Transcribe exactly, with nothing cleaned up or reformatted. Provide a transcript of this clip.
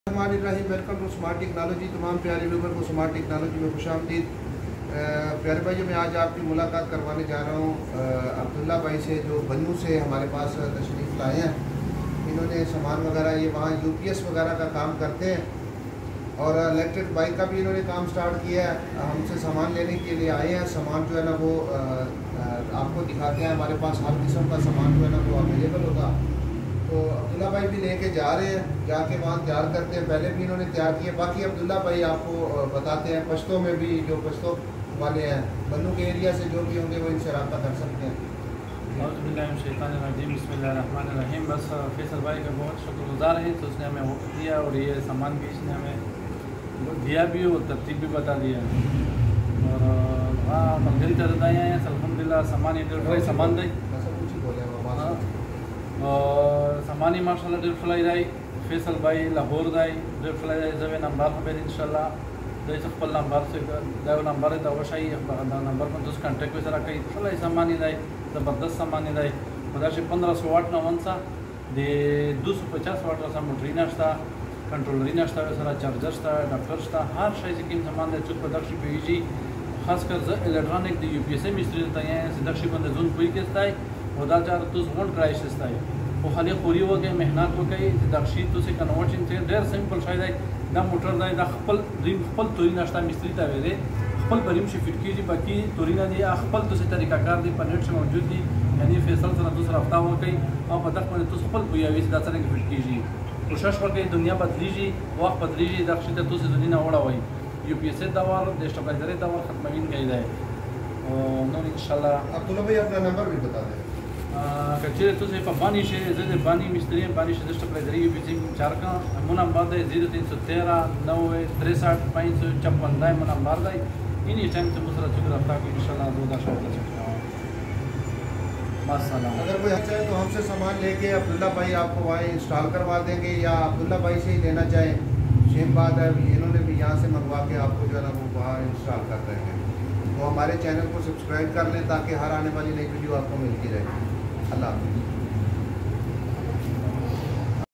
Welcome to smart technology. तमाम प्यारे लोगों को स्मार्ट टेक्नोलॉजी में खुशामदीद। प्यारे भाई, मैं आज आपकी मुलाकात करवाने जा रहा हूँ अब्दुल्ला भाई से, जो बन्नू से हमारे पास तशरीफ़ लाए हैं। इन्होंने सामान वगैरह, ये वहाँ यूपीएस वगैरह का काम करते हैं और इलेक्ट्रिक बाइक का भी इन्होंने काम स्टार्ट किया है। हमसे सामान लेने के लिए आए हैं। सामान जो है ना वो आपको दिखाते हैं। हमारे पास हर किस्म का सामान जो है ना वो अवेलेबल होगा। तो अब्दुल्ला भाई भी लेके जा रहे हैं, जाके वहाँ तैयार करते हैं। पहले भी इन्होंने तैयार किए। बाकी अब्दुल्ला भाई आपको बताते हैं पश्तों में भी, जो पश्तों वाले हैं बन्नू के एरिया से जो भी होंगे वो इनसे रब्ता कर सकते हैं। बिस्मिल्लाहिर्रहमानिर्रहीम। बस फैसल भाई का बहुत शुक्रगुजार है, तो उसने हमें वक्त दिया और ये सामान भी इसने हमें दिया भी और तरतीब भी बता दिया। और हाँ मंजिल चलता है अल्हम्दुलिल्लाह। सामान इधर सामान दे और सामानी माशाल्लाह डेढ़ फ्लाई दाई फैसल भाई लाहौर दाई डेढ़ फ्लाई दाई जब नंबर हमें इंशाल्लाह जैसे खपल नंबर से दाव नंबर है दवाशाई नंबर पर दोस्त कांटेक्ट में सरा कई फ्लाई सामानी दाई ज़बरदस्त सामानी दाई पदाशी पंद्रह सौ वाट नवन सा दे दो सौ पचास वाट सा मोटरी नाश्ता कंट्रोलरी नाश्ता सरा चार्जर सा डॉक्टर सा हर शय से किम सामान दे चुप पदाशी पीजी खासकर इलेक्ट्रॉनिक दी यूपीएसए मिस्त्री तय सिदक्षी बंद जोन पुई के स्ताई वदा चार तुस वन क्राइश स्ताई वो खाली खोरी हो गए मेहनत हो गई दक्षी तो से कन्वर्टिंग थे डेर सिंपल शायद है दा मोटर दा दा खपल रिम खपल तोरी नाश्ता मिस्त्री ता वेरे खपल बरिम से फिट कीजिए बाकी तोरी ना दिया खपल तो से तरीकाकार दी पनेट से मौजूद दी यानी फैसल सरा दूसरा हफ्ता हो गई और बदक में तो खपल बुया वी दा सरे फिट कीजिए कोशिश करके दुनिया बदली जी वक्त बदली जी दक्षी तो से दुनिया ओड़ा हुई यूपीएसए दवार देश टप्लाई दवार खत्म गई जाए और इंशाल्लाह। अब्दुल्ला भाई अपना नंबर भी बता दें। कच्चे तो से बानी से ज़्यादा बानी मिस्त्री बानी से दस्ट प्लेजरी यूपीसी चार का मुना नंबर है जीरो तीन सौ तेरह नब्बे तिरसठ पाँच सौ छप्पन दाई मुना नंबर है इन्हीं टाइम से मुसरा चुक रफ्ता को इंशाल्लाह दो दस कर सकता हूँ। माशाल्लाह अगर कोई चाहे तो हमसे सामान लेके अब्दुल्ला भाई आपको वहाँ इंस्टॉल करवा देंगे, या अब्दुल्ला भाई से ही लेना चाहें सेम बात है। इन्होंने भी यहाँ से मंगवा के आपको जो है ना वो वहाँ इंस्टॉल कर देंगे। तो हमारे चैनल को सब्सक्राइब कर लें ताकि हर आने वाली नई वीडियो आपको मिलती रहे। अल्लाह हाफ़िज़।